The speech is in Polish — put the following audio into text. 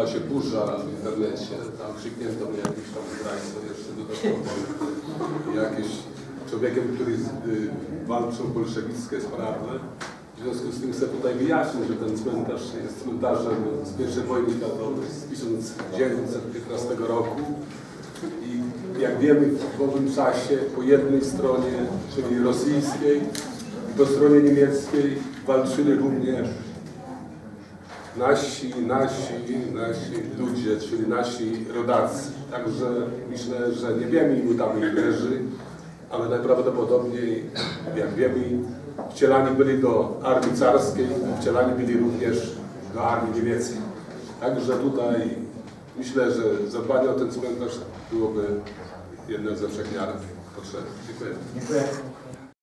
stała się burza w internecie. Tam krzyknięto mnie jakiś tam zdrajcą jeszcze dodatkowo. Jakieś człowiekiem, który walczył bolszewickie sprawy. W związku z tym chcę tutaj wyjaśnić, że ten cmentarz jest cmentarzem z I wojny światowej z 1915 roku. I jak wiemy, w owym czasie po jednej stronie, czyli rosyjskiej, i po stronie niemieckiej walczyli również nasi ludzie, czyli nasi rodacy. Także myślę, że nie wiemy, ilu tam leży, ale najprawdopodobniej, jak wiemy, wcielani byli do armii carskiej, wcielani byli również do armii niemieckiej. Także tutaj myślę, że zadbanie o ten cmentarz byłoby jednym ze wszech miar potrzebnych. Dziękuję. Dziękuję.